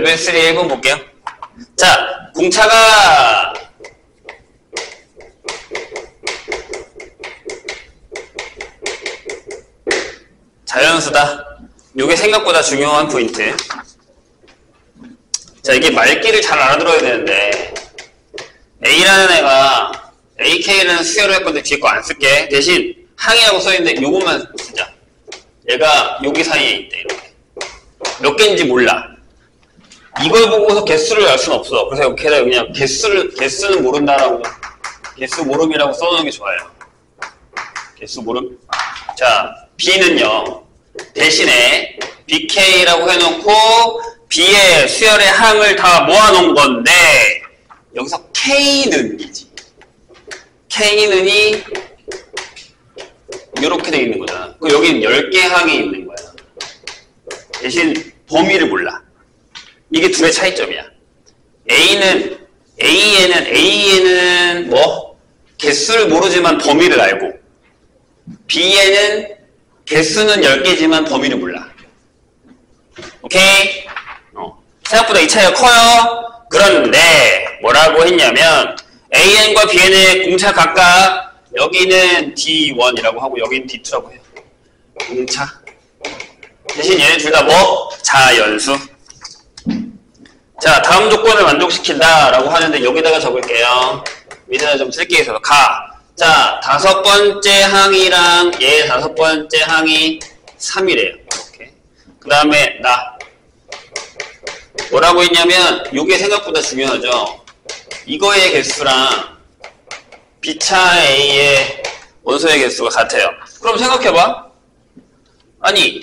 레벨 3 1번 볼게요. 자, 공차가 자연수다. 이게 생각보다 중요한 포인트. 자, 이게 말귀를 잘 알아들어야 되는데 A라는 애가 AK라는 수열을 할 건데 뒤에 거 안 쓸게. 대신 항이라고 써있는데 요것만 쓰자. 얘가 여기 사이에 있대. 이렇게. 몇 개인지 몰라. 이걸 보고서 개수를 알 수는 없어. 그래서 여기에다 그냥 개수는 모른다라고, 개수 모름이라고 써놓는 게 좋아요. 개수 모름. 자, B는요, 대신에 BK라고 해놓고 B의 수열의 항을 다 모아놓은 건데, 여기서 K는이지. K는이 이렇게 돼 있는 거잖아. 그럼 여기는 10개 항이 있는 거야. 대신 범위를 몰라. 이게 둘의 차이점이야. A에는 뭐 개수를 모르지만 범위를 알고, B에는 개수는 10개지만 범위를 몰라. 오케이? 생각보다 이 차이가 커요. 그런데 뭐라고 했냐면 AN과 BN의 공차 각각 여기는 D1이라고 하고 여기는 D2라고 해요. 공차. 대신 얘네 둘 다 뭐? 자연수. 자, 다음 조건을 만족시킨다 라고 하는데 여기다가 적을게요. 밑에다 좀 쓸게 있어서 가. 자, 5번째 항이랑 얘 5번째 항이 3이래요. 이렇게. 그 다음에 나. 뭐라고 했냐면 이게 생각보다 중요하죠. 이거의 개수랑 B차 A의 원소의 개수가 같아요. 그럼 생각해봐. 아니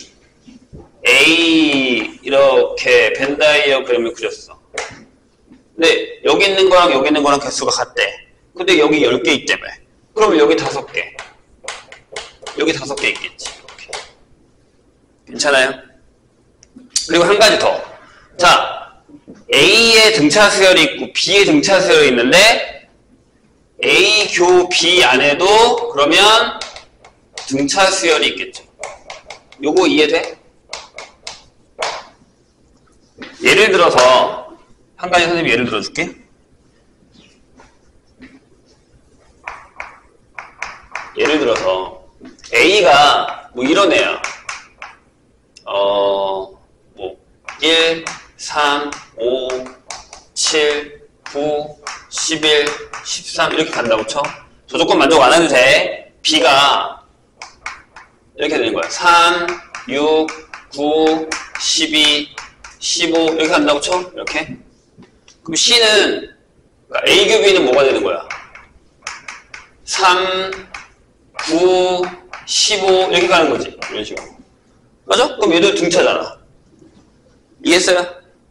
A 이렇게 벤 다이어그램을 그렸어. 근데 여기 있는 거랑 여기 있는 거랑 개수가 같대. 근데 여기 10개 있다며. 그럼 여기 5개. 여기 5개 있겠지. 이렇게. 괜찮아요? 그리고 한 가지 더. 자, A의 등차 수열이 있고 B의 등차 수열이 있는데 A 교 B 안에도 그러면 등차 수열이 있겠죠. 요거 이해돼? 예를 들어서 한 가지 선생님이 예를 들어줄게. 예를 들어서 A가 뭐 이런 애야. 뭐 1, 3, 5, 7, 9, 11, 13 이렇게 간다고 쳐. 저 조건 만족 안 해도 돼. B가 이렇게 되는 거야. 3, 6, 9, 12, 15 이렇게 간다고 쳐. 이렇게. 그럼 C는 그러니까 A 교 B는 뭐가 되는 거야? 3, 9, 15 이렇게 가는 거지. 이런 식으로. 맞아? 그럼 얘도 등차잖아. 이해했어요?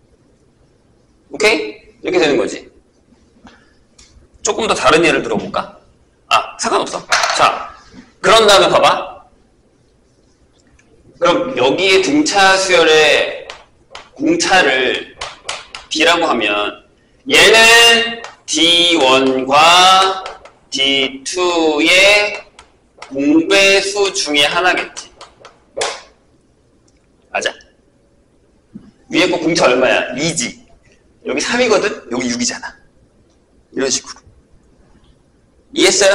오케이? 이렇게 되는 거지. 조금 더 다른 예를 들어볼까? 아, 상관없어. 자, 그런 다음에 봐봐. 그럼 여기에 등차 수열의 공차를 D라고 하면 얘는 D1과 D2의 공배수 중에 하나겠지. 맞아. 위에 거 공차 얼마야? 2지. 여기 3이거든? 여기 6이잖아. 이런 식으로. 이해했어요?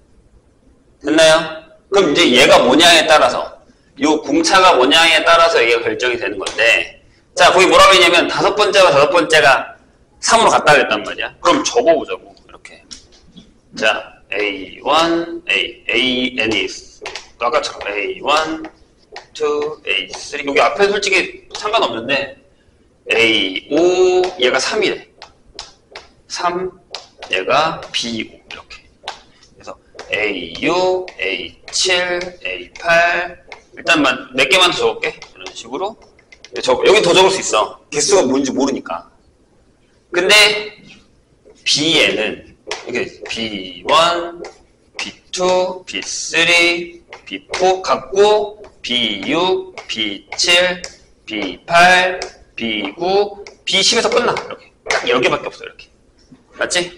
됐나요? 그럼 이제 얘가 뭐냐에 따라서, 요 공차가 뭐냐에 따라서 얘가 결정이 되는 건데, 자, 거기 뭐라고 했냐면 5번째가 3으로 갔다 그랬단 말이야. 그럼 적어보자고. 이렇게. 자, A1, An이 아까처럼 A1, 2, A3. 여기 앞에 솔직히 상관없는데, A5, 얘가 3이래. 3, 얘가 B5. 이렇게. 그래서 A6, A7, A8. 일단 몇 개만 더 적을게. 이런 식으로. 여기 더 적을 수 있어. 개수가 뭔지 모르니까. 근데 B에는 이렇게 B1, B2, B3, B4 같고 B6, B7, B8, B9, B10에서 끝나. 이렇게. 딱 10개밖에 없어. 이렇게. 맞지?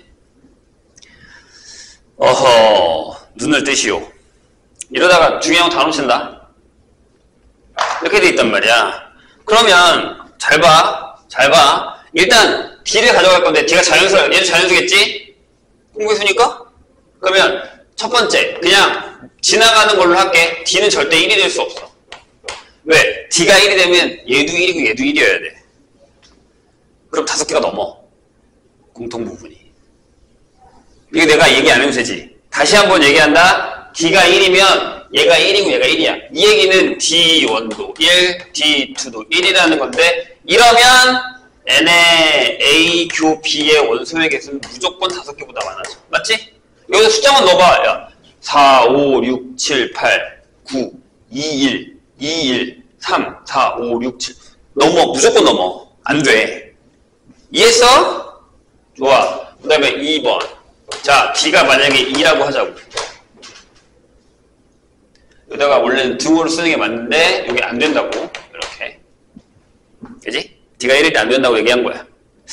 어허, 눈을 뜨시오. 이러다가 중요한 거 다 놓친다. 이렇게 돼 있단 말이야. 그러면 잘 봐. 잘 봐. 일단 D를 가져갈 건데 D가 자연수, 얘도 자연수겠지? 공부했으니까? 그러면 첫 번째, 그냥 지나가는 걸로 할게. D는 절대 1이 될 수 없어. 왜? D가 1이 되면 얘도 1이고 얘도 1이어야 돼. 그럼 5개가 넘어. 공통 부분이. 이거 내가 얘기 안 해도 되지. 다시 한번 얘기한다. D가 1이면 얘가 1이고 얘가 1이야. 이 얘기는 D1도 1, D2도 1이라는 건데 이러면 N의 A, Q, B의 원소의 개수는 무조건 5개보다 많아져. 맞지? 여기서 숫자만 넣어봐. 야, 4, 5, 6, 7, 8, 9, 2, 1, 2, 1, 3, 4, 5, 6, 7 넘어. 무조건 넘어. 안 돼. 이해했어? 좋아. 그 다음에 2번. 자, D가 만약에 2라고 하자고. 여기다가 원래는 등호로 쓰는 게 맞는데 여기 안 된다고. 이렇게. 그지? D가 1일 때 안 된다고 얘기한 거야.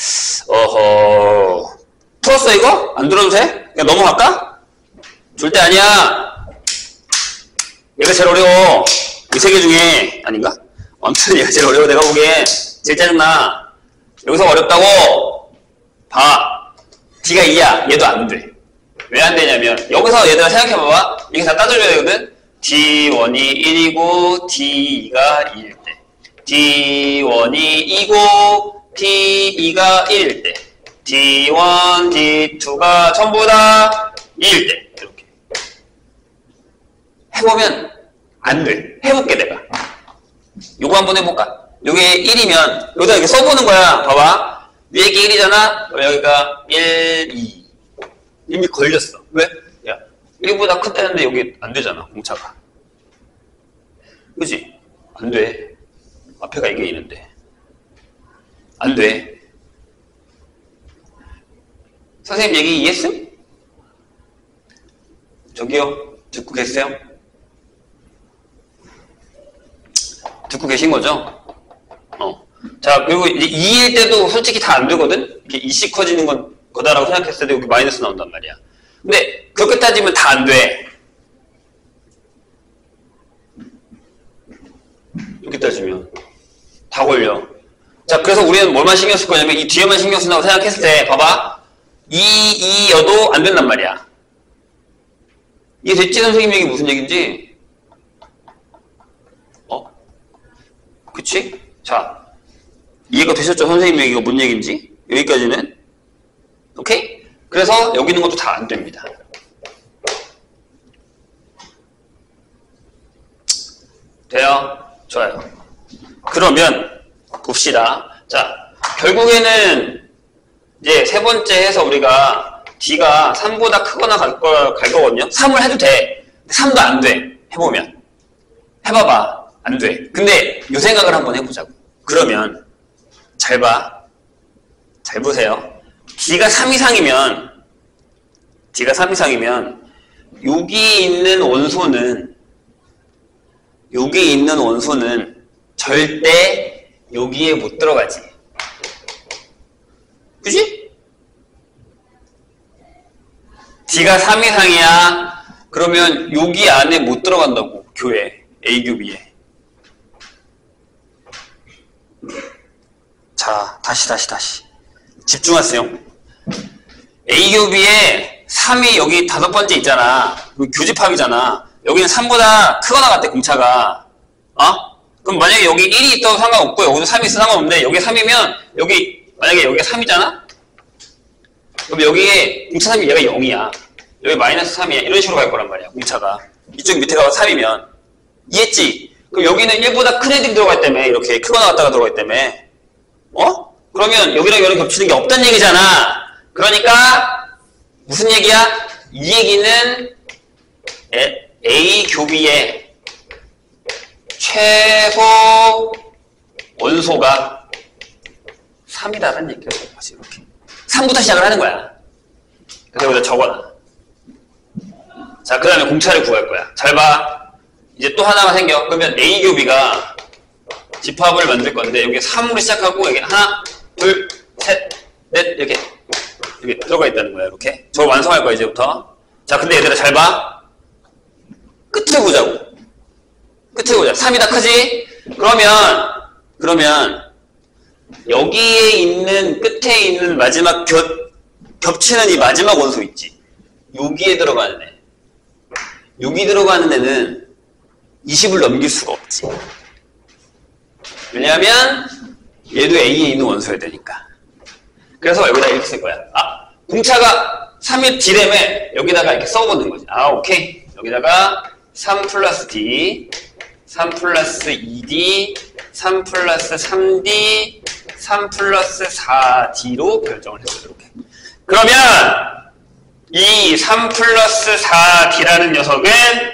어허. 풀었어 이거? 안 들어도 돼? 그냥 넘어갈까? 절대 아니야. 얘가 제일 어려워. 이 세 개 중에 아닌가? 아무튼 얘가 제일 어려워. 내가 보기엔 제일 짜증나. 여기서 어렵다고. 봐. D가 2야. 얘도 안 돼. 왜 안 되냐면 여기서 얘들아 생각해봐봐. 이게 다 따져줘야 되거든. D1이 1이고 D2가 2일 때, D1이 2고 D2가 1일 때, D1, D2가 전부 다 2일 때 이렇게 해보면 안 돼. 해볼게 내가. 요거 한번 해볼까? 요게 1이면 여기다 이렇게 써보는 거야. 봐봐. 위에 게 1이잖아. 여기가 1, 2 이미 걸렸어. 왜? 1보다 크다는데 여기 안 되잖아, 공차가. 그지? 안 돼. 앞에가 이게 있는데. 안 돼. 선생님 얘기 이해했음? 저기요, 듣고 계세요? 듣고 계신 거죠? 자, 그리고 이제 2일 때도 솔직히 다 안 되거든? 이렇게 2씩 커지는 건 거다라고 생각했을 때 여기 마이너스 나온단 말이야. 근데 그렇게 따지면 다 안 돼. 이렇게 따지면 다 걸려. 자, 그래서 우리는 뭘만 신경 쓸 거냐면 이 뒤에만 신경 쓴다고 생각했을 때 봐봐. 2여도 안 된단 말이야. 이게 됐지? 선생님 얘기 무슨 얘기인지? 그치? 자, 이해가 되셨죠? 선생님 얘기가 뭔 얘기인지? 여기까지는? 오케이? 그래서 여기 있는 것도 다 안 됩니다. 돼요? 좋아요. 그러면 봅시다. 자, 결국에는 이제 세 번째 해서 우리가 D가 3보다 크거나 갈 거거든요. 3을 해도 돼. 3도 안 돼. 해보면. 해봐봐. 안 돼. 근데 이 생각을 한번 해보자고. 그러면 잘 봐. 잘 보세요. D가 3 이상이면 여기 있는 원소는 절대 여기에 못 들어가지. 그치? D가 3 이상이야. 그러면 여기 안에 못 들어간다고. 교회 A교비에. 자, 다시 집중하세요. A교비에 3이 여기 5번째 있잖아. 교집합이잖아. 여기는 3보다 크거나 같대, 공차가. 그럼 만약에 여기 1이 있어도 상관없고 여기도 3이 있어도 상관없는데 여기 3이면 만약에 여기가 3이잖아? 그럼 여기에 공차 3이 얘가 0이야. 여기 마이너스 3이야. 이런 식으로 갈 거란 말이야, 공차가. 이쪽 밑에 가서 3이면. 이해했지? 그럼 여기는 1보다 큰 애들이 들어갈 때문에 이렇게 크거나 같다가 들어갈 때문에 그러면 여기랑 여기랑 겹치는 게 없다는 얘기잖아. 그러니까 무슨 얘기야? 이 얘기는 A 교비의 최소 원소가 3이다라는 얘기가 다시 이렇게 3부터 시작을 하는 거야. 그래서 여기다 적어놔. 자, 그 다음에 공차를 구할 거야. 잘 봐. 이제 또 하나가 생겨. 그러면 A 교비가 집합을 만들 건데 여기 3으로 시작하고 여기 하나, 둘, 셋, 넷 이렇게 들어가 있다는 거야. 이렇게. 저걸 완성할 거야 이제부터. 자, 근데 얘들아 잘 봐. 끝을 보자고. 끝을 보자. 3이 다 크지? 그러면 여기에 있는 끝에 있는 마지막 겹치는 이 마지막 원소 있지. 여기에 들어가는 애. 여기 들어가는 애는 20을 넘길 수가 없지. 왜냐하면 얘도 A에 있는 원소여야 되니까. 그래서 여기다 이렇게 쓸 거야. 아, 공차가 3의 D램에 여기다가 이렇게 써보는 거지. 아, 오케이. 여기다가 3 플러스 D, 3 플러스 2D, 3 플러스 3D, 3 플러스 4D로 결정을 했어요. 이렇게. 그러면 이 3 플러스 4D라는 녀석은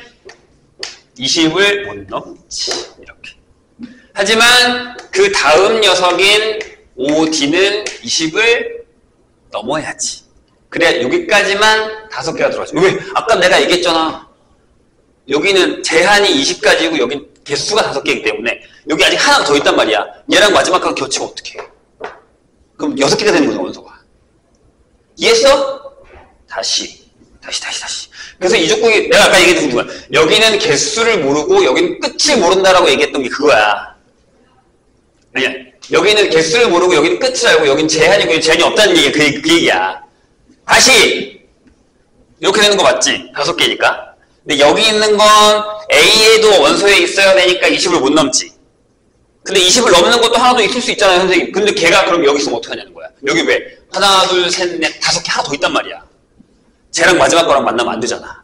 20을 못 넘지. 이렇게. 하지만 그 다음 녀석인 5D는 20을 넘어야지. 그래, 여기까지만 5개가 들어가죠. 왜? 아까 내가 얘기했잖아. 여기는 제한이 20가지고 여긴 개수가 5개이기 때문에 여기 아직 하나가 더 있단 말이야. 얘랑 마지막 하고 겹치면 어떡해? 그럼 6개가 되는 거죠, 원소가. 이해했어? 다시. 그래서 이 조건이 내가 아까 얘기했던 거야. 여기는 개수를 모르고 여기는 끝을 모른다라고 얘기했던 게 그거야. 아니야. 여기는 개수를 모르고 여기는 끝을 알고 여기는 제한이고 여기는 제한이 없다는 얘기야. 그 얘기야. 다시! 이렇게 되는 거 맞지? 5개니까. 근데 여기 있는 건 A에도 원소에 있어야 되니까 20을 못 넘지. 근데 20을 넘는 것도 하나도 있을 수 있잖아요, 선생님. 근데 걔가 그럼 여기 있으면 어떻게 하냐는 거야. 여기 왜? 하나, 둘, 셋, 넷, 5개 하나 더 있단 말이야. 쟤랑 마지막 거랑 만나면 안 되잖아.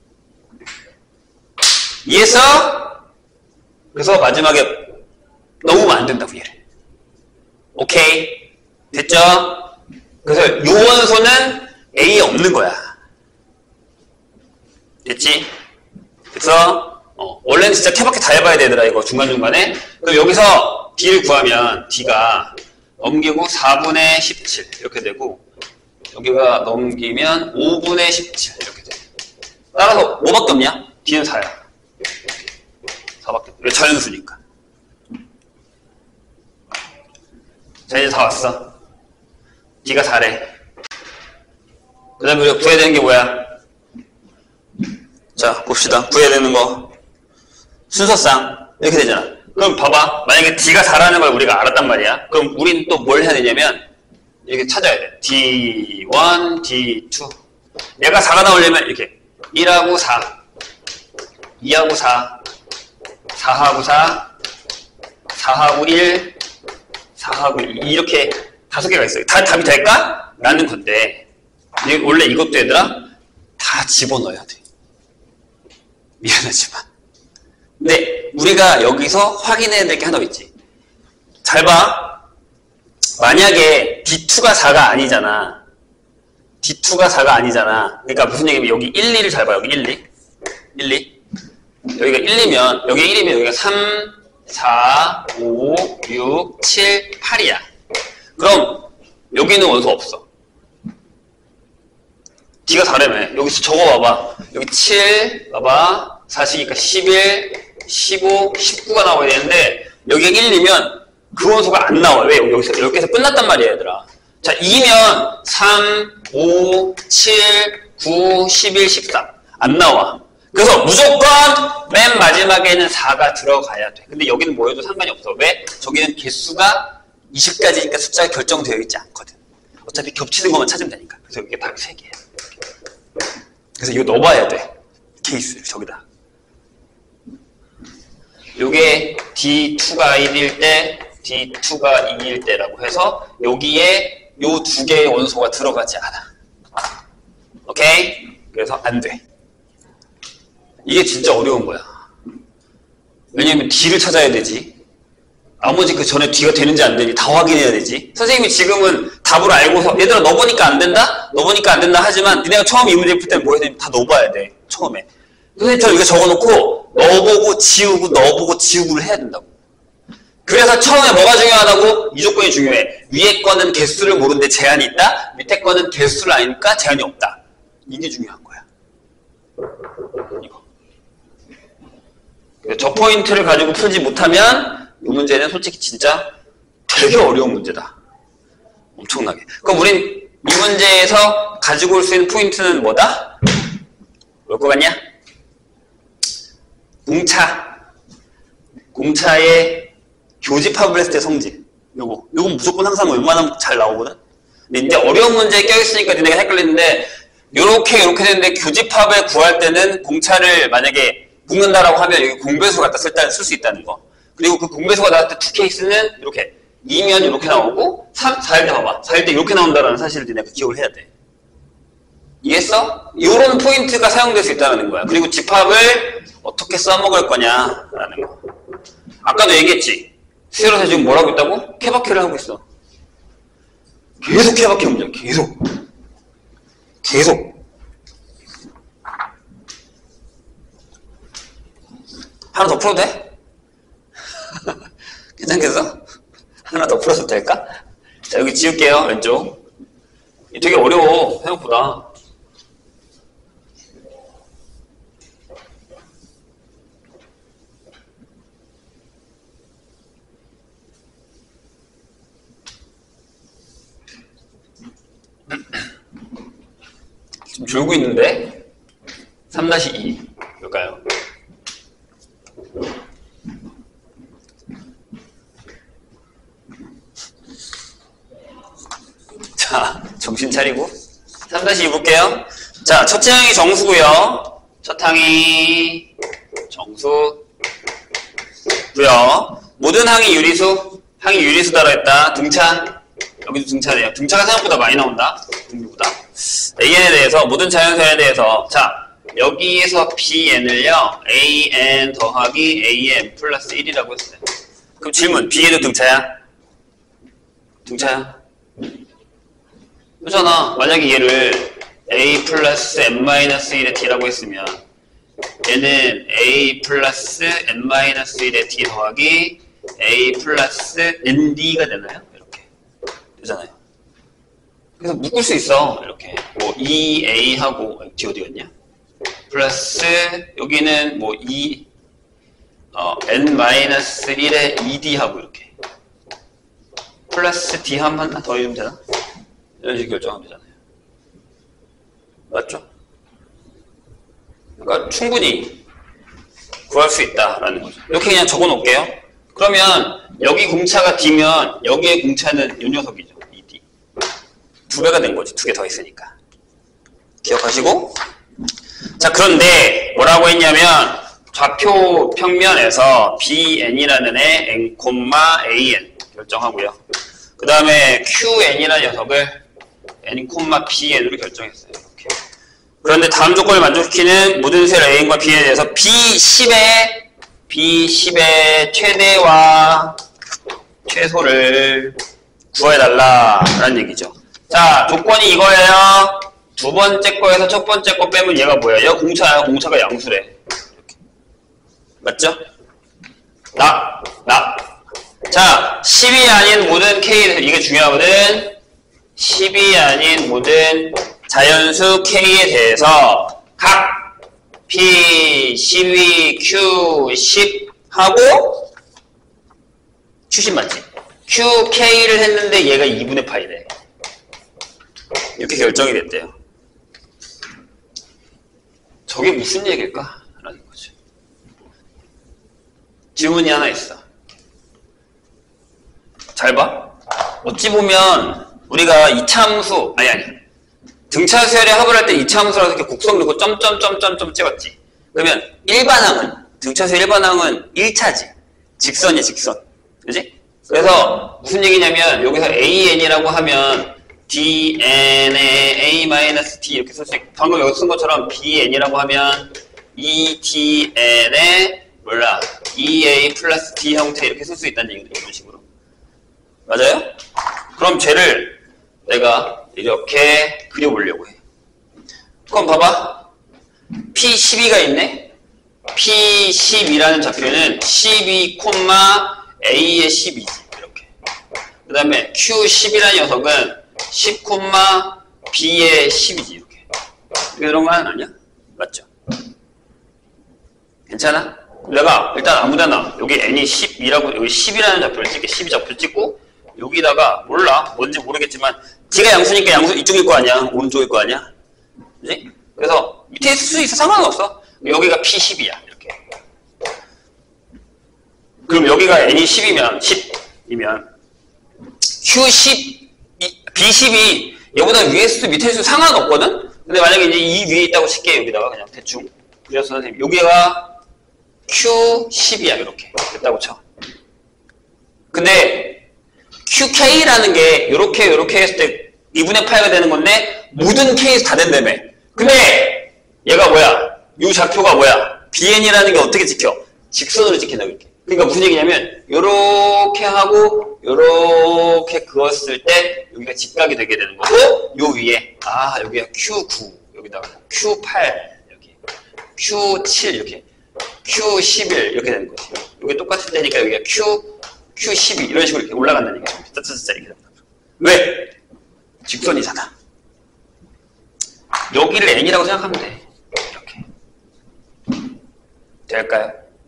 이해했어? 그래서 마지막에 넘으면 안 된다고, 얘를. 오케이. 됐죠? 그래서 요 원소는 A에 없는 거야. 됐지? 그래서 원래는 진짜 케바케 다 해봐야 되더라, 이거 중간중간에. 그럼 여기서 D를 구하면 D가 넘기고 4분의 17 이렇게 되고 여기가 넘기면 5분의 17 이렇게 돼. 따라서 뭐밖에 없냐? D는 4야. 4밖에 없어. 왜? 자연수니까. 자, 이제 다 왔어. D가 4래. 그 다음에 우리가 구해야 되는 게 뭐야? 자, 봅시다. 구해야 되는 거. 순서상 이렇게 되잖아. 그럼 봐봐. 만약에 D가 4라는 걸 우리가 알았단 말이야. 그럼 우린 또 뭘 해야 되냐면 이렇게 찾아야 돼. D1, D2. 얘가 4가 나오려면 이렇게 1하고 4, 2하고 4, 4하고 4, 4하고 1, 4하고 2 이렇게 5개가 있어요. 다 답이 될까? 라는 건데 원래 이것도 얘들아 다 집어넣어야 돼. 미안하지만. 근데 우리가 여기서 확인해야 될 게 하나 있지. 잘 봐. 만약에 D2가 4가 아니잖아. D2가 4가 아니잖아. 그러니까 무슨 얘기냐면 여기 1, 2를 잘 봐. 여기 1, 2. 1, 2. 여기가 1이면 여기 1이면 여기가 3, 4, 5, 6, 7, 8이야. 그럼 여기는 원소 없어. D가 4라며. 여기서 적어봐봐. 여기 7, 봐봐. 4시니까 11, 15, 19가 나와야 되는데 여기가 1이면 그 원소가 안 나와. 왜? 여기서 끝났단 말이야, 얘들아. 자, 2면 3, 5, 7, 9, 11, 13. 안 나와. 그래서 무조건 맨 마지막에는 4가 들어가야 돼. 근데 여기는 뭐여도 상관이 없어. 왜? 저기는 개수가 20가지니까 숫자가 결정되어 있지 않거든. 어차피 겹치는 것만 찾으면 되니까. 그래서 이게 답이 3개야. 그래서 이거 넣어봐야 돼. 케이스를 저기다. 요게 D2가 1일 때, D2가 2일 때라고 해서 여기에 요 2개의 원소가 들어가지 않아. 오케이? 그래서 안 돼. 이게 진짜 어려운 거야. 왜냐면 D를 찾아야 되지. 나머지 그 전에 D가 되는지 안 되는지 다 확인해야 되지. 선생님이 지금은 답을 알고서 얘들아 넣어보니까 안 된다? 넣어보니까 안 된다 하지만 니네가 처음 이 문제 풀 때는 뭐 해야 되냐면 다 넣어봐야 돼. 처음에. 선생님처럼 이거 적어놓고 넣어보고 지우고 넣어보고 지우고를 해야 된다고. 그래서 처음에 뭐가 중요하다고? 이 조건이 중요해. 위에 거는 개수를 모르는데 제한이 있다. 밑에 거는 개수를 아니까 제한이 없다. 이게 중요한 거야. 이거. 저 포인트를 가지고 풀지 못하면 이 문제는 솔직히 진짜 되게 어려운 문제다. 엄청나게. 그럼 우린 이 문제에서 가지고 올 수 있는 포인트는 뭐다? 뭘 것 같냐? 공차의 교집합을 했을 때 성질. 요건 무조건 항상 웬만하면 잘 나오거든. 근데 이제 어려운 문제에 껴있으니까 니네가 헷갈리는데 요렇게 되는데 교집합을 구할 때는 공차를 만약에 묶는다라고 하면 여기 공배수 갖다 쓸 수 있다는 거. 그리고 그 공배수가 나올 때 두 케이스는 이렇게 2면 이렇게 나오고 4일 때 봐봐. 4일 때 이렇게 나온다라는 사실을 니네가 기억을 해야 돼. 이해했어? 요런 포인트가 사용될 수 있다는 거야. 그리고 집합을 어떻게 써먹을 거냐라는 거. 아까도 얘기했지. 수열에서 지금 뭐라고 있다고? 케바케를 하고 있어. 계속 케바케 문제야. 계속. 하나 더 풀어도 돼? 괜찮겠어? 하나 더 풀어도 될까? 자, 여기 지울게요. 왼쪽. 되게 어려워. 생각보다. 지금 줄고 있는데 3-2 뭘까요? 자, 정신 차리고 3-2 볼게요. 자, 첫째 항이 정수고요. 첫 항이 정수고요. 모든 항이 유리수, 항이 유리수다라 했다. 등차, 여기도 등차네요. 등차가 생각보다 많이 나온다. 등비보다. AN에 대해서, 모든 자연수에 대해서, 자, 여기에서 BN을요, AN 더하기 AN 플러스 1이라고 했어요. 그럼 질문, B에도 등차야? 등차야? 그렇잖아. 만약에 얘를 A 플러스 N-1의 D라고 했으면, 얘는 A 플러스 N-1의 D 더하기 A 플러스 ND가 되나요? 이렇게. 되잖아요. 그래서 묶을 수 있어. 이렇게. 뭐, 2A하고, D 어디 갔냐? 플러스, 여기는 뭐, N-1의 2D하고 이렇게. 플러스 D 한 번 더 이러면 되나? 이런 식으로 결정하면 되잖아요. 맞죠? 그러니까 충분히 구할 수 있다라는 거죠. 이렇게 그냥 적어 놓을게요. 그러면 여기 공차가 D면 여기의 공차는 이 녀석이죠. 2D. 2배가 된 거지. 2개 더 있으니까. 기억하시고. 자, 그런데 뭐라고 했냐면 좌표 평면에서 BN이라는 애 N, AN 결정하고요. 그 다음에 QN이라는 녀석을 N, BN으로 결정했어요. 이렇게. 그런데 다음 조건을 만족시키는 모든 셀 A과 B에 대해서 B10의 최대와 최소를 구해달라라는 얘기죠. 자, 조건이 이거예요. 두 번째 거에서 첫 번째 거 빼면 얘가 뭐야? 얘가 공차야. 공차가 양수래. 이렇게. 맞죠? 자, 10이 아닌 모든 K에 이게 중요하거든. 10이 아닌 모든 자연수 K에 대해서 각 P, 12, Q, 10 하고 Q10 맞지? Q, K를 했는데 얘가 2분의 파이래. 이렇게 결정이 됐대요. 저게 무슨 얘기일까? 라는 거죠. 질문이 하나 있어. 잘 봐. 어찌 보면 우리가 이차함수, 아니 등차 수열의 합을 할 때 이차함수라서 이렇게 곡선 그리고 점점점점점 찍었지. 그러면 일반항은, 등차 수열 일반항은 1차지. 직선이야, 직선. 그지? 그래서 무슨 얘기냐면 여기서 AN이라고 하면 DN의 A-D 이렇게 쓸 수 있고, 방금 여기 쓴 것처럼 BN이라고 하면 EDN의 몰라 EA 플러스 D 형태 이렇게 쓸 수 있다는 얘기거든요. 이런 식으로. 맞아요? 그럼 쟤를 내가 이렇게 그려보려고 해. 그럼 봐봐. P12가 있네? P12라는 좌표는 12, A의 12지. 이렇게. 그 다음에 Q10이라는 녀석은 10, B의 10이지. 이렇게. 이런 거 하나 아니야? 맞죠? 괜찮아? 내가 일단 아무데나 여기 N이 10이라고, 여기 10이라는 좌표를 찍게. 12 좌표를 찍고 여기다가 몰라. 뭔지 모르겠지만 D가 양수니까 양수 이쪽일 거 아니야. 오른쪽일 거 아니야. 그지? 그래서 밑에 쓸 수 있어. 상관은 없어. 여기가 P10이야. 이렇게. 그럼 여기가 N이 10이면 Q10, B10이 얘보다 위에 수도 밑에 수도 상관없거든? 근데 만약에 이제 이 위에 있다고 칠게, 여기다가 그냥 대충. 그래서 선생님, 여기가 Q10이야, 이렇게. 됐다고 쳐. 근데 QK라는 게 요렇게 했을 때 2분의 8가 되는 건데 모든 K에서 다 된다며. 근데 얘가 뭐야? 요 좌표가 뭐야? BN이라는 게 어떻게 찍혀? 직선으로 찍힌다고 이렇게. 그러니까 무슨 얘기냐면 요렇게 하고 요렇게 그었을 때 여기가 직각이 되게 되는 거고 요 위에 여기가 Q9 여기다가 Q8 여기 Q7 이렇게 Q11 이렇게 되는 거지. 이게 똑같을 때니까 여기가 Q12 이런 식으로 이렇게 올라간다는 얘기죠. 짜짜짜짜 이렇게 된다. 왜? 직선이잖아. 여기를 N이라고 생각하면 돼. 이렇게. 될까요?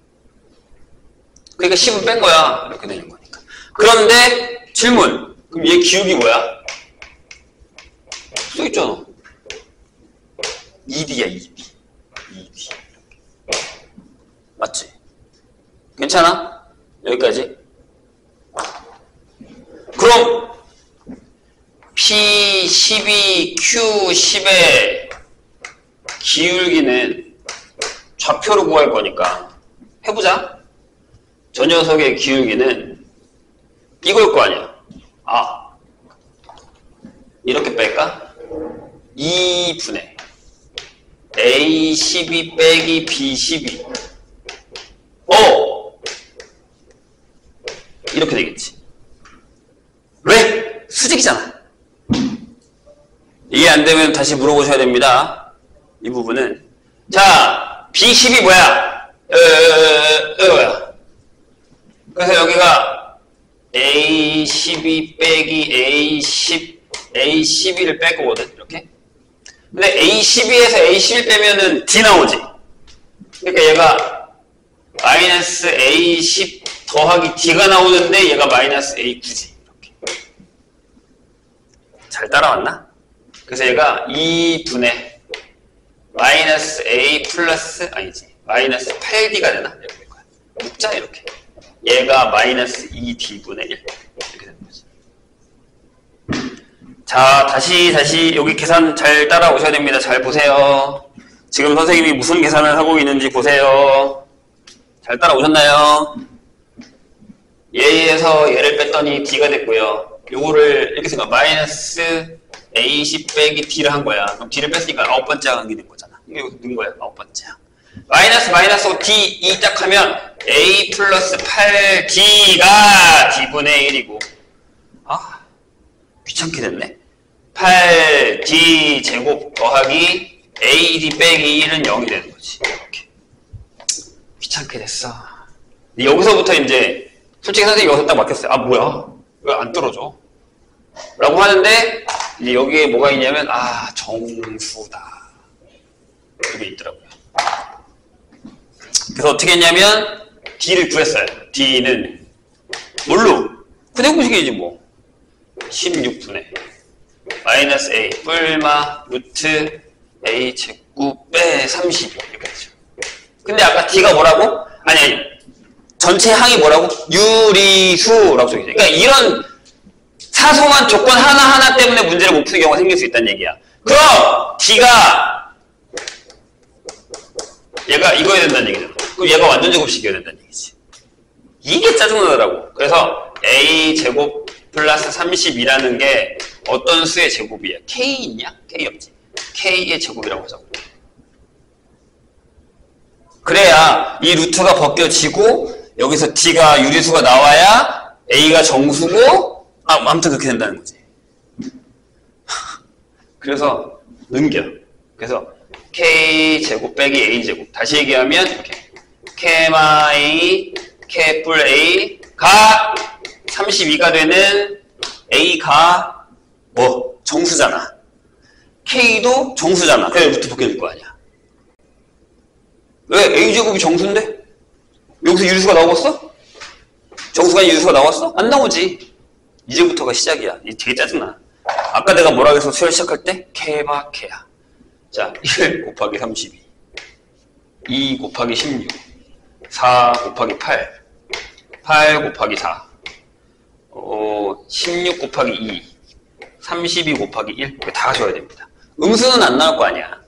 그러니까 10은 뺀 거야. 이렇게 되는 거니까. 그런데 질문. 그럼 얘 기울기 뭐야? 써있잖아. ED야, ED. ED. 맞지? 괜찮아? 여기까지? 그럼 P12, Q10의 기울기는 좌표로 구할 거니까 해보자. 저 녀석의 기울기는 이걸 거 아니야. 이렇게 뺄까? 2분의 A12 빼기 B12 이렇게 되겠지. 왜? 수직이잖아. 이해 안 되면 다시 물어보셔야 됩니다. 이 부분은. 자, B10이 뭐야? 뭐야? 그래서 여기가 A12 빼기 A12를 뺄 거거든, 이렇게. 근데 A12에서 A11 빼면은 D 나오지. 그러니까 얘가 마이너스 A10 더하기 D가 나오는데 얘가 마이너스 A9지. 이렇게. 잘 따라왔나? 그래서 얘가 2분의 마이너스 A 플러스, 아니지. 마이너스 8D가 되나? 이렇게 될 거야. 묶자, 이렇게. 얘가 마이너스 2D분의 1. 이렇게 되는 거지. 자, 다시 여기 계산 잘 따라오셔야 됩니다. 잘 보세요. 지금 선생님이 무슨 계산을 하고 있는지 보세요. 잘 따라오셨나요? 얘에서 얘를 뺐더니 D가 됐고요. 요거를 이렇게 생각, 마이너스 A10 빼기 D를 한 거야. 그럼 D를 뺐으니까 9번째가 한게 된 거잖아. 이게 여기서 넣은 거야, 9번째야. 마이너스 D 2 딱 하면 A 플러스 8D가 D분의 1이고 귀찮게 됐네. 8D 제곱 더하기 AD 빼기 1은 0이 되는 거지. 이렇게. 귀찮게 됐어. 여기서부터 이제 솔직히 선생님이 여기서 딱 막혔어요. 뭐야? 왜 안 떨어져? 라고 하는데 이제 여기에 뭐가 있냐면 정수다. 그게 있더라고요. 그래서 어떻게 했냐면 D를 구했어요. D는 뭘로? 그대 공식이지 뭐. 16분의 마이너스 A 뿔마 루트 A 제곱 빼 32 이렇게 되죠. 근데 아까 D가 뭐라고? 아니 전체 항이 뭐라고? 유리수라고 써있어요. 그러니까 이런 사소한 조건 하나하나 때문에 문제를 못 푸는 경우가 생길 수 있다는 얘기야. 그럼 D가 얘가 이거야 된다는 얘기잖아. 그럼 얘가 완전 제곱식이어야 된다는 얘기지. 이게 짜증나더라고. 그래서 A 제곱 플러스 32라는 게 어떤 수의 제곱이야? K 있냐? K 없지. K의 제곱이라고 하자고. 그래야 이 루트가 벗겨지고 여기서 D가 유리수가 나와야 A가 정수고 아무튼 그렇게 된다는 거지. 그래서 넘겨. 그래서 K제곱 빼기 A제곱. 다시 얘기하면 이렇게 K마 A, K뿔 A가 32가 되는 A가 뭐? 정수잖아. K도 정수잖아. 그래 루트 벗겨질 거 아니야. 왜? A제곱이 정수인데? 여기서 유리수가 나오겠어? 정수가 유리수가 나왔어? 안 나오지. 이제부터가 시작이야. 이게 되게 짜증나. 아까 내가 뭐라 그래서 수열 시작할 때? K마 K야. 자, 1 곱하기 32 2 곱하기 16 4 곱하기 8 8 곱하기 4 16 곱하기 2, 32 곱하기 1 이렇게 다 가져와야 됩니다. 음수는 안 나올 거 아니야.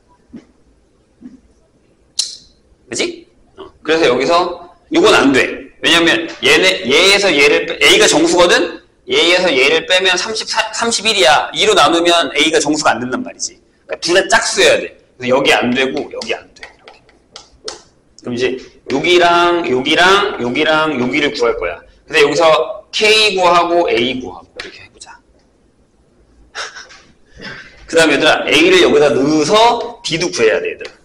그치? 그래서 여기서 이건 안 돼. 왜냐면 얘에서 얘를 A가 정수거든? 얘에서 얘를 빼면 31이야. 2로 나누면 A가 정수가 안 된단 말이지. 그러니까 둘 다 짝수여야 돼. 그래서 여기 안 되고 여기 안 돼. 이렇게. 그럼 이제 여기랑 여기를 구할 거야. 그래서 여기서 K 구하고 A 구하고 이렇게 해보자. 그 다음에 얘들아 A를 여기다 넣어서 B도 구해야 돼 얘들아.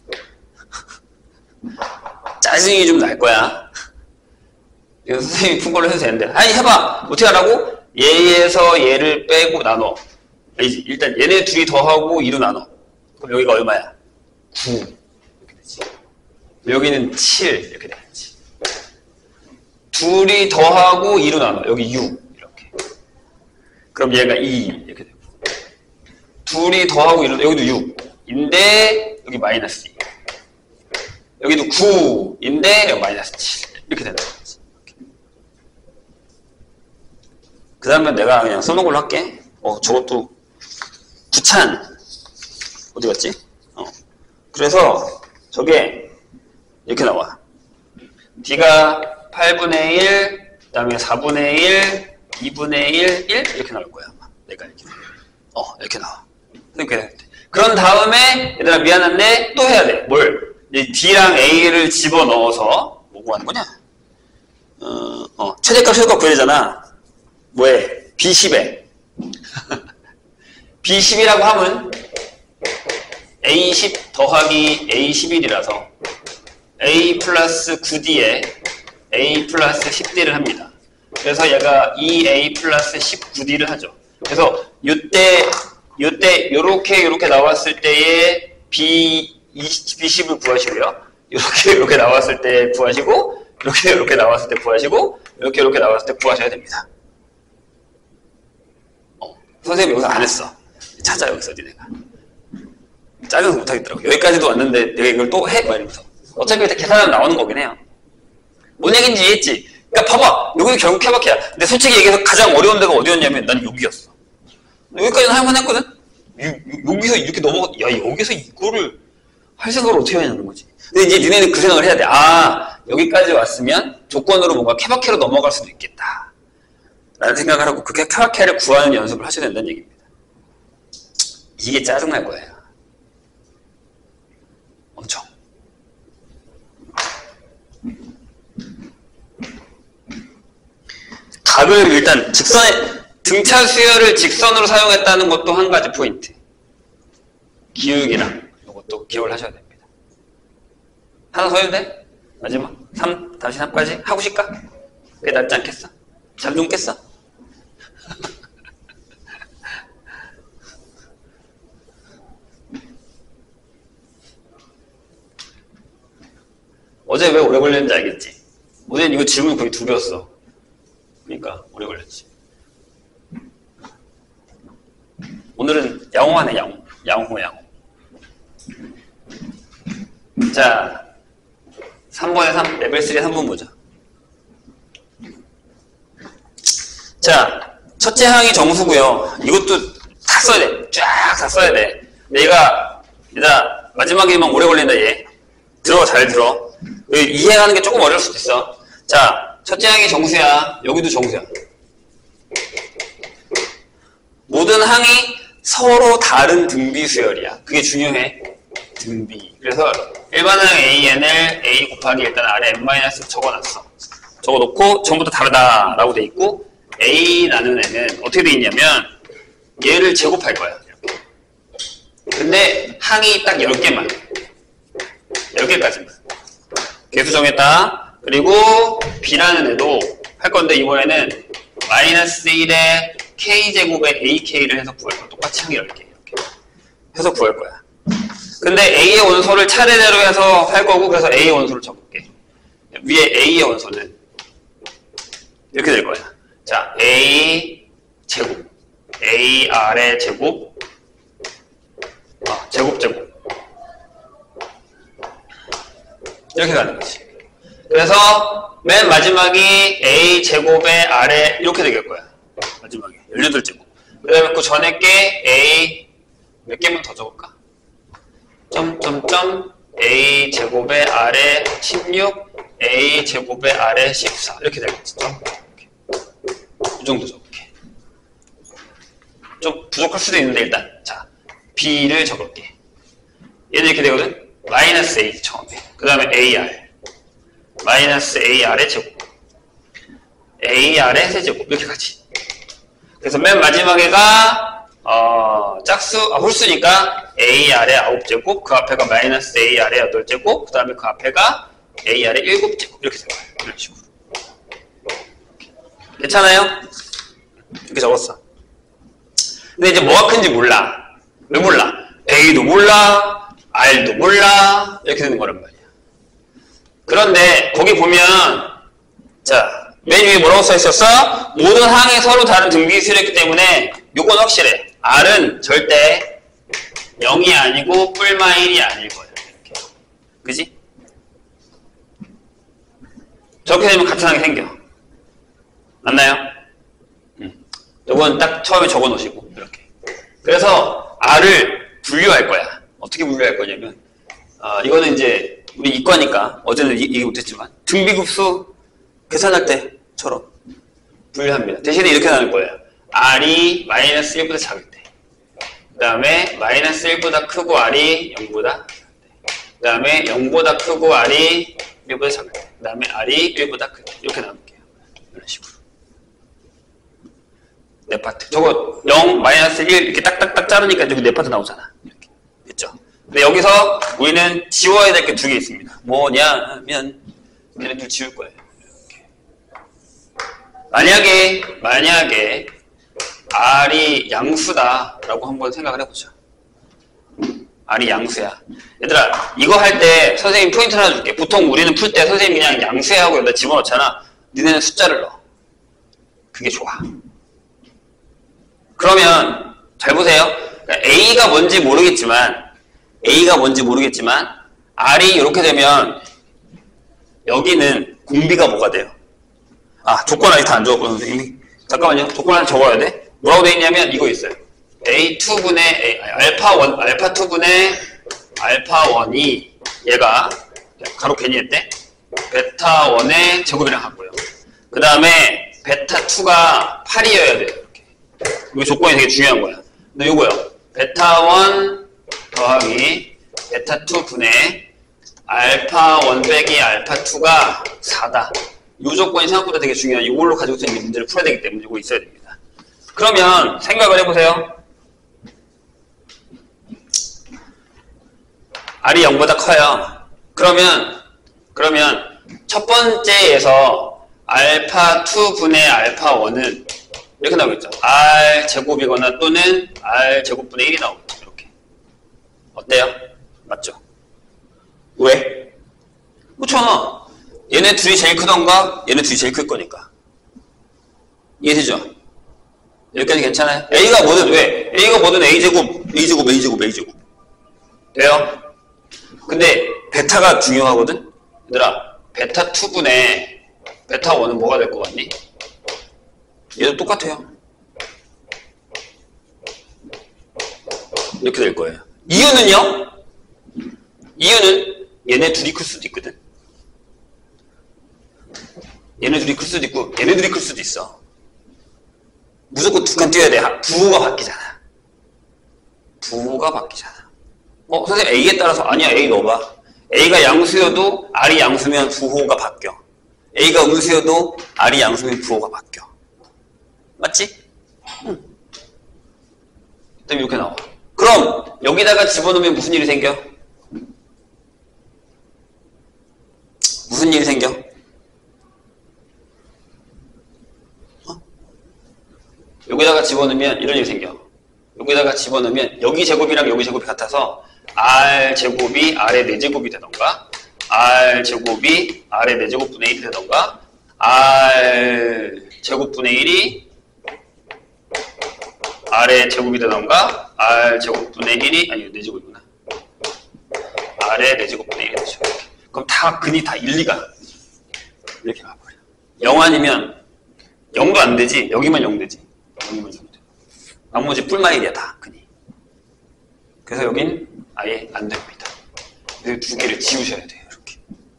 짜증이 좀 날 거야. 이거 선생님이 푼 걸로 해도 되는데. 아니 해봐. 어떻게 하라고? 얘에서 얘를 빼고 나눠. 일단 얘네 둘이 더하고 2로 나눠. 그럼 여기가 얼마야? 9 이렇게 되지. 여기는 7 이렇게 되겠지. 둘이 더하고 2로 나눠. 여기 6 이렇게. 그럼 얘가 2 이렇게 되고. 둘이 더하고 2로 여기도 6인데 여기 마이너스 2. 여기도 9인데 여기 마이너스 7 이렇게 된다. 그 다음에 내가 그냥 써놓은 걸로 할게. 저것도 구찬 어디 갔지? 그래서 저게 이렇게 나와. D가 8분의 1, 그 다음에 4분의 1, 2분의 1, 1 이렇게 나올 거야 아마. 내가 이렇게 이렇게 나와. 그런 다음에 얘들아 미안한데 또 해야 돼. 뭘? D랑 A를 집어넣어서 뭐 구하는 거냐? 최대값 구해야 되잖아. 뭐해? B10에 B10이라고 하면 A10 더하기 A11이라서 A 플러스 9D에 A 플러스 10D를 합니다. 그래서 얘가 2A 플러스 19D를 하죠. 그래서 이때 요렇게 나왔을 때의 B10을 구하시고요. 이렇게 나왔을 때 구하시고 이렇게 나왔을 때 구하시고 이렇게 나왔을 때 구하셔야 됩니다. 선생님이 여기서 안 했어. 찾아 여기서 니네가. 짜증서 못하겠더라고. 여기까지도 왔는데 내가 이걸 또 해? 막 이러면서. 어차피 계산하면 나오는 거긴 해요. 뭔 얘기인지 이해했지? 그러니까 봐봐. 여기도 결국 케바케야. 근데 솔직히 얘기해서 가장 어려운 데가 어디였냐면 난 여기였어. 여기까지는 할만 했거든? 여기서 이렇게 여기서 이거를 할 생각을 어떻게 하냐는 거지. 근데 이제 니네는 그 생각을 해야 돼. 여기까지 왔으면 조건으로 뭔가 케바케로 넘어갈 수도 있겠다. 라는 생각을 하고 그 케바케를 구하는 연습을 하셔야 된다는 얘기입니다. 이게 짜증날 거예요. 엄청. 각을 일단 등차 수열을 직선으로 사용했다는 것도 한 가지 포인트. 기울기랑 이것도 기억을 하셔야 됩니다. 하나 더 해도 돼? 마지막 3, 다시 3까지 하고 싶까? 그게 낫지 않겠어? 잠 좀 깼어? 어제 왜 오래 걸렸는지 알겠지? 어제는 이거 질문 거의 2배였어. 그러니까 오래 걸렸지. 오늘은 양호하네. 양호. 자, 3번에 3, 레벨 3의 3번 보자. 자, 첫째 항이 정수고요. 이것도 다 써야 돼. 쫙 다 써야 돼. 얘가 마지막에만 오래 걸린다 얘. 잘 들어. 이해하는 게 조금 어려울 수도 있어. 자, 첫째 항이 정수야. 여기도 정수야. 모든 항이 서로 다른 등비 수열이야. 그게 중요해. 등비. 그래서 일반항 AN을 A 곱하기 일단 아래 N- 적어놨어. 적어놓고 전부 다 다르다라고 돼 있고 A 나눈 N은 어떻게 돼 있냐면 얘를 제곱할 거야. 이렇게. 근데 항이 딱 10개만. 10개까지만. 개수 정했다. 그리고 B라는 애도 할 건데 이번에는 마이너스 1에 K제곱에 AK를 해서 구할 거야. 똑같이 항이 10개. 이렇게 해서 구할 거야. 근데 A의 원소를 차례대로 해서 할 거고 그래서 A의 원소를 적을게. 위에 A의 원소는 이렇게 될 거야. 자, A 제곱, A 아래 제곱, 제곱 이렇게 가는 거지. 그래서 맨 마지막이 A 제곱의 아래 이렇게 되길 거야. 마지막에 18제곱. 그 다음에 그 전에 게 A 몇 개만 더 적을까? 점점점 A 제곱의 아래 16 A 제곱의 아래 14 이렇게 되겠지. 이 정도 적을게. 좀 부족할 수도 있는데 일단 자 B를 적을게. 얘는 이렇게 되거든. 마이너스 A 처음에 그 다음에 AR 마이너스 AR의 제곱 AR의 세제곱 이렇게 가지. 그래서 맨 마지막에가 홀수니까 AR의 9제곱 그 앞에가 마이너스 AR의 8제곱 그 다음에 그 앞에가 AR의 7제곱 이렇게 생겨요. 이런 식으로. 괜찮아요? 이렇게 적었어. 근데 이제 뭐가 큰지 몰라. 왜 몰라? A도 몰라 R도 몰라 이렇게 되는 거란 말이야. 그런데 거기 보면 자 맨 위에 뭐라고 써 있었어? 모든 항이 서로 다른 등비수였기 때문에 요건 확실해. R은 절대 0이 아니고 뿔마 1이 아닐 거야. 이렇게. 그지? 저렇게 되면 같은 항이 생겨. 맞나요? 요건 딱 처음에 적어 놓으시고 이렇게. 그래서 R을 분류할 거야. 어떻게 분류할 거냐면 이거는 이제 우리 이과니까 어제는 얘기 못했지만 등비급수 계산할 때처럼 분류합니다. 대신에 이렇게 나눌 거예요. R이 마이너스 1보다 작을 때 그 다음에 마이너스 1보다 크고 R이 0보다 작을 때 그 다음에 0보다 크고 R이 1보다 작을 때 그 다음에 R이 1보다 클 때 이렇게 나눌게요. 이런 식으로 네 파트. 저거 0, 마이너스 1 이렇게 딱딱딱 자르니까 저기 네 파트 나오잖아. 이렇게. 됐죠? 근데 여기서 우리는 지워야 될 게 2개 있습니다. 뭐냐면 얘네들 지울 거예요. 만약에 R이 양수다라고 한번 생각을 해보자. R이 양수야. 얘들아 이거 할 때 선생님 포인트 하나 줄게. 보통 우리는 풀 때 선생님 그냥 양수야 하고 여기다 집어넣잖아. 니네는 숫자를 넣어. 그게 좋아. 그러면 잘 보세요. 그러니까 A가 뭔지 모르겠지만 R이 이렇게 되면 여기는 공비가 뭐가 돼요? 조건 아직 다 안 적었거든요, 선생님이. 잠깐만요. 조건 하나 적어야 돼. 뭐라고 돼 있냐면 이거 있어요. A2분의 알파2분의 알파1이 얘가 가로 괜히 했대. 베타1의 제곱이랑 같고요. 그 다음에 베타2가 8이어야 돼요. 이렇게. 이거 조건이 되게 중요한 거야. 근데 요거요. 베타1 더하기 베타2 분의 알파1 빼기 알파2가 4다. 이 조건이 생각보다 되게 중요한 이걸로 가지고 있는 문제를 풀어야 되기 때문에 이거 있어야 됩니다. 그러면 생각을 해보세요. R이 0보다 커요. 그러면 첫 번째에서 알파2 분의 알파1은 이렇게 나오겠죠. R 제곱이거나 또는 R 제곱분의 1이 나오겠죠. 이렇게. 어때요? 맞죠? 왜? 그렇잖아. 얘네 둘이 제일 크던가? 얘네 둘이 제일 클 거니까. 이해되죠? 여기까지 괜찮아요? A가 뭐든 왜? A가 뭐든 A제곱, A제곱, A제곱, A제곱. 돼요? 근데 베타가 중요하거든? 얘들아, 베타2분의 베타1은 뭐가 될 것 같니? 얘도 똑같아요. 이렇게 될 거예요. 이유는요? 이유는 얘네 둘이 클 수도 있거든. 얘네들이 클 수도 있고 얘네들이 클 수도 있어. 무조건 두 칸 띄어야 돼. 부호가 바뀌잖아. 선생님 A에 따라서 아니야. A 넣어봐. A가 양수여도 R이 양수면 부호가 바뀌어. A가 음수여도 R이 양수면 부호가 바뀌어. 맞지? 응. 일단 이렇게 나와. 그럼 여기다가 집어넣으면 무슨 일이 생겨? 무슨 일이 생겨? 여기다가 집어넣으면 이런 일이 생겨. 여기다가 집어넣으면 여기 제곱이랑 여기 제곱이 같아서 R 제곱이 R의 4제곱이 되던가 R 제곱이 R의 4제곱분의 1이 되던가 R 제곱분의 1이 R의 제곱이 되던가 R 제곱분의 1이 아니 4제곱이구나. R의 4제곱분의 1이 되죠. 그럼 다 근이 다 일리가 이렇게 가버려. 0 아니면 0도 안 되지. 여기만 0 되지. 여기만 0 돼. 나머지 뿔마일이야 다. 그니. 그래서 여긴 아예 안 됩니다. 이 두 개를 지우셔야 돼요. 이렇게.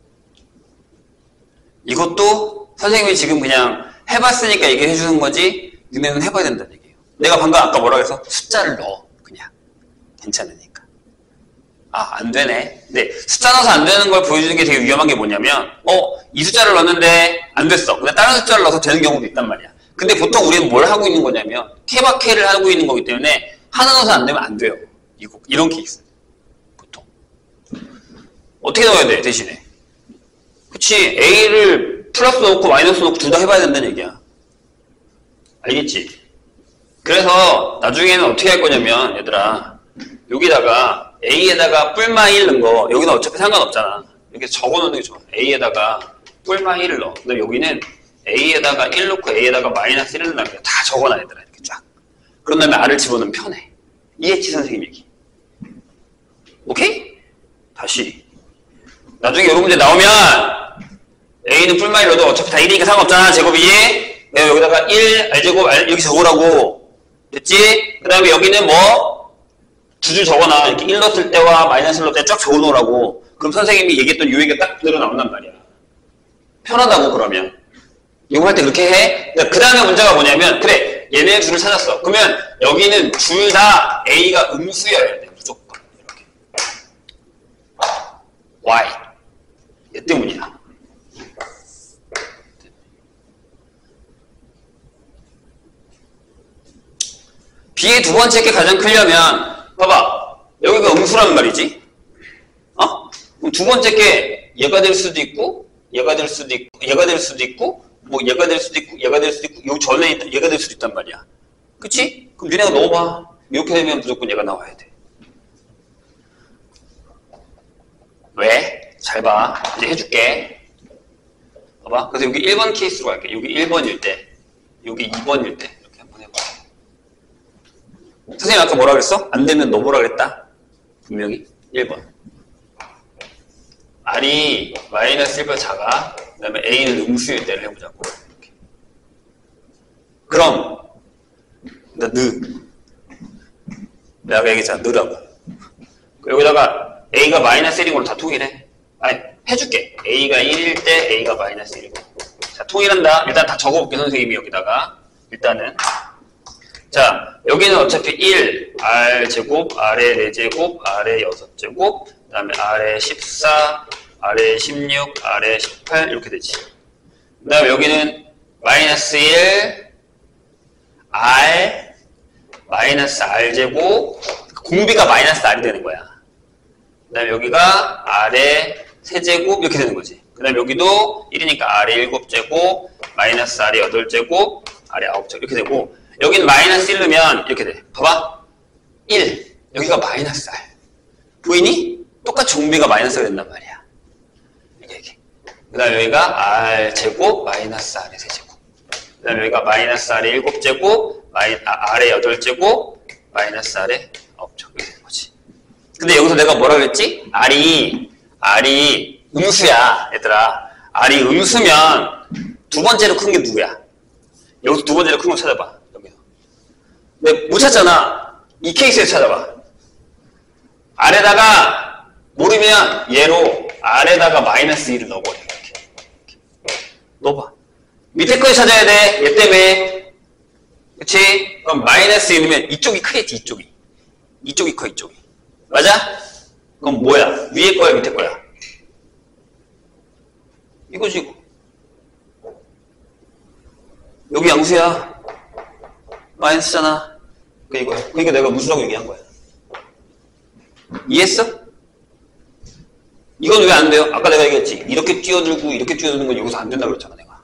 이것도 선생님이 지금 그냥 해봤으니까 얘기해 주는 거지 니네는 해봐야 된다는 얘기예요. 내가 방금 아까 뭐라고 해서 숫자를 넣어. 그냥. 괜찮으니까. 아, 안 되네. 근데 숫자 넣어서 안 되는 걸 보여주는 게 되게 위험한 게 뭐냐면 이 숫자를 넣었는데 안 됐어. 근데 다른 숫자를 넣어서 되는 경우도 있단 말이야. 근데 보통 우리는 뭘 하고 있는 거냐면 케바케를 하고 있는 거기 때문에 하나 넣어서 안 되면 안 돼요. 이런 케이스. 보통. 어떻게 넣어야 돼, 대신에? 그치. A를 플러스 넣고 마이너스 넣고 둘 다 해봐야 된다는 얘기야. 알겠지? 그래서 나중에는 어떻게 할 거냐면 얘들아 여기다가 A에다가 뿔마 1 넣은 거 여기는 어차피 상관없잖아. 이렇게 적어놓는 게 좋아. A에다가 뿔마 1을 넣어. 근데 여기는 A에다가 1 넣고 A에다가 마이너스 1을 넣으면 다 적어놔 얘들아. 이렇게 쫙. 그런 다음에 R을 집어넣으면 편해. 이해했지 선생님 얘기. 오케이? 다시. 나중에 이런 문제 나오면 A는 뿔마 1 넣어도 어차피 다 1이니까 상관없잖아. 제곱이. 내가 여기다가 1 R제곱 R 여기 적으라고. 됐지? 그 다음에 여기는 뭐 두 줄 적어놔. 이렇게 1 넣었을 때와 마이너스 1 넣을 때 쫙 적어놓으라고. 그럼 선생님이 얘기했던 요 얘기가 딱 그대로 나온단 말이야. 편하다고 그러면. 이거 할 때 그렇게 해. 그 다음에 문제가 뭐냐면 그래 얘네 둘을 찾았어. 그러면 여기는 둘 다 A가 음수여야 돼. 무조건. 이렇게. Why? 얘 때문이야. B의 두 번째 게 가장 크려면 봐봐. 여기가 음수란 말이지. 그럼 두 번째 게 얘가 될 수도 있고 얘가 될 수도 있고 얘가 될 수도 있고 뭐 얘가 될 수도 있고 얘가 될 수도 있고 여기 전에 있다 얘가 될 수도 있단 말이야. 그치? 그럼 니네가 넣어봐. 이렇게 되면 무조건 얘가 나와야 돼. 왜? 잘 봐. 이제 해줄게. 봐봐. 그래서 여기 1번 케이스로 갈게. 여기 1번일 때 여기 2번일 때 이렇게 한번 해봐. 선생님 아까 뭐라 그랬어? 안 되면 넣어보라 그랬다? 분명히 1번. R이 마이너스 1보다 작아. 그 다음에 A는 음수일 때를 해보자고. 이렇게. 그럼 내가 얘기했잖아. 넣으라고. 여기다가 A가 마이너스 1인 걸로 다 통일해. 아니 해줄게. A가 1일 때 A가 마이너스 1이고. 자 통일한다. 일단 다 적어볼게 선생님이 여기다가. 일단은 자 여기는 어차피 1 R제곱 R의 4제곱 R의 6제곱 그 다음에 R의 14 R의 16 R의 18 이렇게 되지. 그 다음에 여기는 마이너스 1 R 마이너스 R제곱 공비가 마이너스 R이 되는 거야. 그 다음에 여기가 R의 세제곱 이렇게 되는 거지. 그 다음에 여기도 1이니까 R의 7제곱 마이너스 R의 8제곱 R의 9제곱 이렇게 되고 여기는 마이너스 1 넣으면 이렇게 돼. 봐봐. 1. 여기가 마이너스 R. 보이니? 똑같이 공비가 마이너스가 된단 말이야. 이렇게. 그 다음에 여기가 R제곱 마이너스 R의 세제곱. 그 다음에 여기가 마이너스 R의 7제곱 R의 8제곱 마이너스 R의 9제곱 이렇게 되는 거지. 근데 여기서 내가 뭐라 그랬지? R이 음수야 얘들아. R이 음수면 두 번째로 큰 게 누구야? 여기서 두 번째로 큰 거 찾아봐. 여기서. 근데 못 찾잖아. 이 케이스에서 찾아봐. R에다가 모르면 얘로 R에다가 마이너스 1을 넣어버려. 이렇게. 넣어봐. 밑에 거에 찾아야 돼. 얘 때문에. 그치? 그럼 마이너스 1이면 이쪽이 크겠지. 이쪽이 커. 이쪽이. 맞아? 그럼 뭐야? 위에 거야 밑에 거야? 이거지 이거. 여기 양수야. 마이너스잖아. 이거야. 그러니까 내가 무수라고 얘기한 거야. 이해했어? 이건 왜 안 돼요? 아까 내가 얘기했지. 이렇게 뛰어들고 이렇게 뛰어드는 건 여기서 안 된다고 그랬잖아 내가.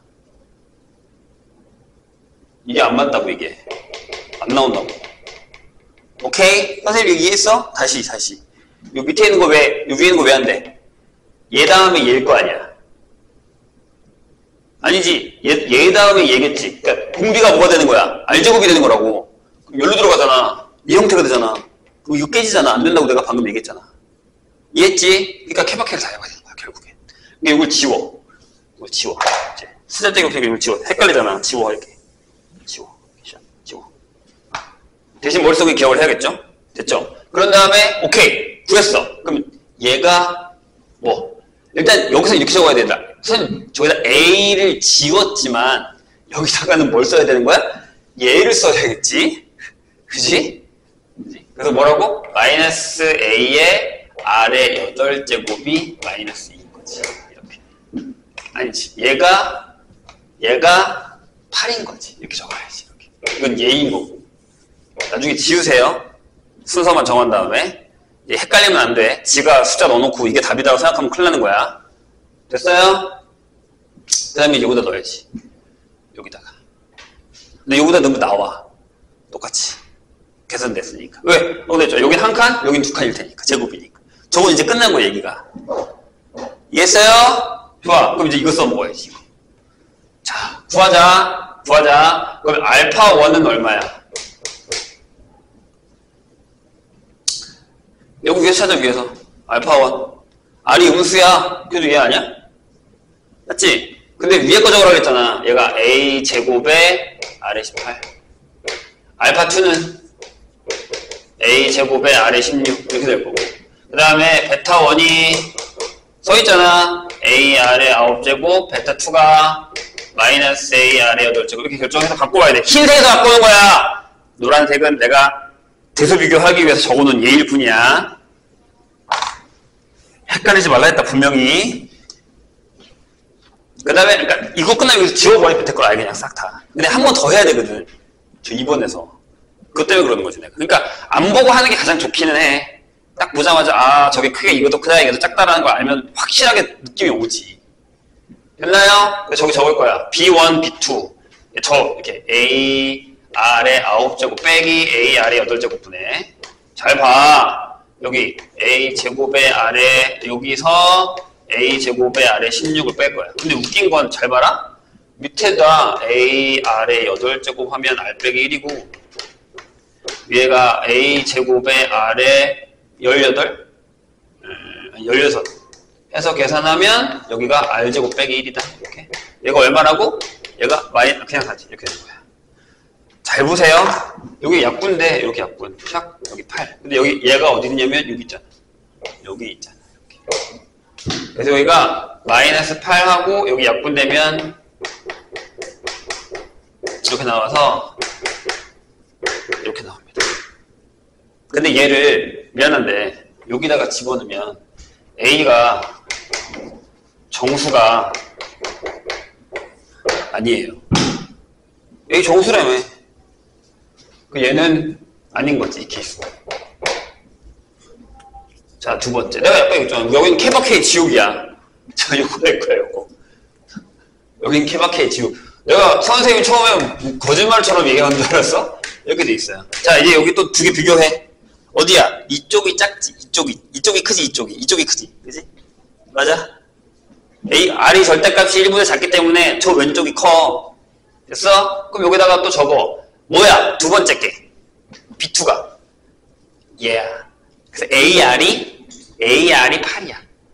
이게 안 맞다고 이게. 안 나온다고. 오케이? 선생님 이거 이해했어? 다시. 요 밑에 있는 거 왜, 요 위에 있는 거 왜 안 돼? 얘 다음에 얘일 거 아니야. 아니지. 얘 다음에 얘겠지. 그러니까 공비가 뭐가 되는 거야? R제곱이 되는 거라고. 그럼 열로 들어가잖아. 이 형태가 되잖아. 그럼 이거 깨지잖아. 안 된다고 내가 방금 얘기했잖아. 이해했지? 그러니까 케바케를 다 해봐야 되는 거야 결국엔. 근데 이걸 지워. 지워. 이제 수자제곱식 이거 지워. 헷갈리잖아. 지워 이렇게. 지워. 대신 머릿속에 기억을 해야겠죠? 됐죠? 그런 다음에 오케이 구했어. 그럼 얘가 뭐 일단 여기서 이렇게 적어야 된다. 선생님 저기다 A를 지웠지만 여기다가는 뭘 써야 되는 거야? 얘를 써야겠지? 그지? 그래서 뭐라고? 마이너스 A의 R의 8제곱이 마이너스 2인 거지. 이렇게. 아니지. 얘가 8인 거지. 이렇게 적어야지. 이렇게. 이건 얘인 거고. 나중에 지우세요. 순서만 정한 다음에. 헷갈리면 안 돼. 지가 숫자 넣어놓고 이게 답이라고 생각하면 큰일 나는 거야. 됐어요? 그 다음에 여기다 넣어야지. 여기다가. 근데 여기다 넣으면 나와. 똑같이. 계산됐으니까. 왜? 됐죠. 여긴 한 칸, 여긴 두 칸일 테니까. 제곱이니까. 저건 이제 끝난 거야, 얘기가. 이해했어요? 좋아. 그럼 이제 이거 써먹어야지. 이거. 자, 구하자. 그럼 알파 1은 얼마야? 여기 위에서 찾아, 위에서. 알파 1. R이 음수야. 그래도 얘 아니야? 맞지? 근데 위에 거 적으라고 했잖아. 얘가 A 제곱에 R의 18. 알파 2는 A 제곱에 R의 16. 이렇게 될 거고. 그 다음에 베타 1이 써있잖아. A R의 9제곱, 베타 2가 마이너스 A R의 8제곱. 이렇게 결정해서 갖고 와야 돼. 흰색에서 갖고 오는 거야. 노란색은 내가 대소 비교하기 위해서 적어놓은 예일 뿐이야. 헷갈리지 말라 했다, 분명히. 그 다음에, 그러니까 이거 끝나면 여기서 지워버리면 될 걸 알게 그냥 싹 다. 근데 한 번 더 해야 되거든. 저 2번에서. 그것 때문에 그러는 거지, 내가. 그러니까 안 보고 하는 게 가장 좋기는 해. 딱 보자마자, 아, 저게 크게 이것도 크다, 이것도 작다라는 걸 알면 확실하게 느낌이 오지. 됐나요? 저기 적을 거야. B1, B2. 이렇게 A, R의 9제곱 빼기 A, R의 8제곱분의. 잘 봐. 여기 A 제곱의 R에 여기서 A 제곱의 R에 16을 뺄 거야. 근데 웃긴 건 잘 봐라. 밑에다 A, R의 8제곱 하면 R 빼기 1이고 위에가 A 제곱의 R에 18? 16 해서 계산하면 여기가 R 제곱 빼기 1이다. 이렇게. 얘가 얼마라고? 얘가 그냥 사지. 이렇게 되는 거야. 잘 보세요. 여기 약분인데 이렇게 약분. 샥 여기 8. 근데 여기 얘가 어디 있냐면 여기 있잖아. 여기 있잖아. 이렇게. 그래서 여기가 마이너스 8하고 여기 약분되면 이렇게 나와서 이렇게 나옵니다. 근데 얘를 미안한데 여기다가 집어넣으면 A가 정수가 아니에요. A 정수라며. 그 얘는 아닌 거지, 이 케이스. 자, 두 번째. 내가 약간 있잖아. 여기는 케바케의 지옥이야. 자, 요거 낼 거야, 요거. 여기는 케바케의 지옥. 내가 선생님이 처음에 거짓말처럼 얘기하는 줄 알았어? 이렇게 돼 있어요. 자, 이제 여기 또 두 개 비교해. 어디야? 이쪽이 작지, 이쪽이 크지, 이쪽이 크지. 그지? 맞아? R이 절대값이 1분의 작기 때문에 저 왼쪽이 커. 됐어? 그럼 여기다가 또 적어. 뭐야? 두 번째 게. B2가. 얘야. 그래서 AR이 8이야.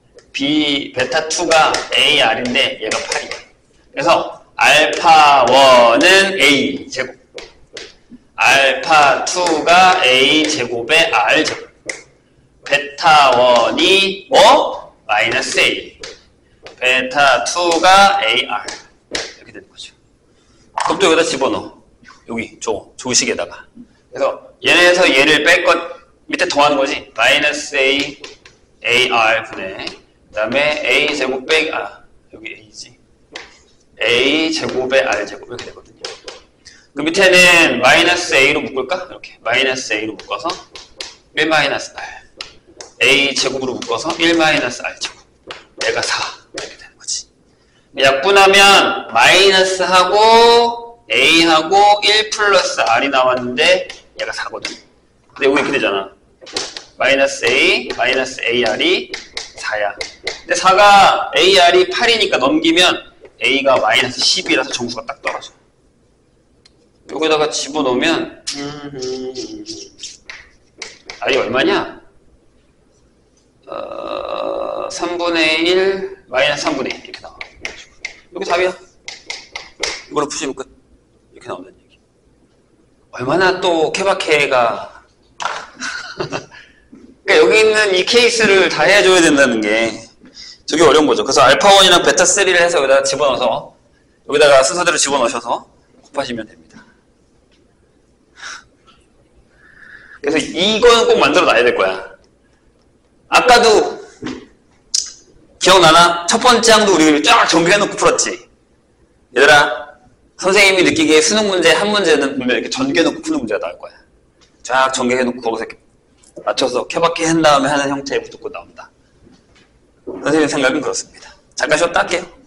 베타2가 AR인데 얘가 8이야. 그래서 알파 1은 A 제곱. 알파 2가 A 제곱의 R 제곱. 베타 1이 뭐? 마이너스 A. 베타 2가 AR. 이렇게 되는 거죠. 그럼 또 여기다 집어넣어. 여기 조식에다가. 그래서 얘네에서 얘를 뺄 것 밑에 더하는 거지. 마이너스 A AR 분의 그 다음에 A 제곱 빼기 여기 A지. A 제곱의 R 제곱 이렇게 되거든요. 그 밑에는 마이너스 A로 묶을까? 이렇게 마이너스 A로 묶어서 1 마이너스 R A 제곱으로 묶어서 1 마이너스 R 제곱 얘가 4 이렇게 되는 거지. 약분하면 마이너스하고 A하고 1 플러스 R이 나왔는데 얘가 4거든. 근데 여기 이렇게 되잖아. 마이너스 A, 마이너스 AR이 4야. 근데 4가 AR이 8이니까 넘기면 A가 마이너스 10이라서 정수가 딱 떨어져. 여기다가 집어넣으면 R이 얼마냐? 3분의 1, 마이너스 3분의 1 이렇게 나와. 답이야. 이걸로 푸시면 끝. 이렇게 나온다는 얘기. 얼마나 또 케바케가 그러니까 여기 있는 이 케이스를 다 해줘야 된다는 게 되게 어려운 거죠. 그래서 알파1이랑 베타3를 해서 여기다가 집어넣어서 여기다가 순서대로 집어넣으셔서 곱하시면 됩니다. 그래서 이거는 꼭 만들어 놔야 될 거야. 아까도 기억나나? 첫 번째 항도 우리 쫙 전개해놓고 풀었지. 얘들아, 선생님이 느끼기에 수능 문제 한 문제는 분명 이렇게 전개해놓고 푸는 문제가 나올 거야. 쫙 전개해놓고 거기서 이렇게 맞춰서 케바케 한 다음에 하는 형태의 부등급 나온다. 선생님 생각은 그렇습니다. 잠깐 쉬었다 할게요.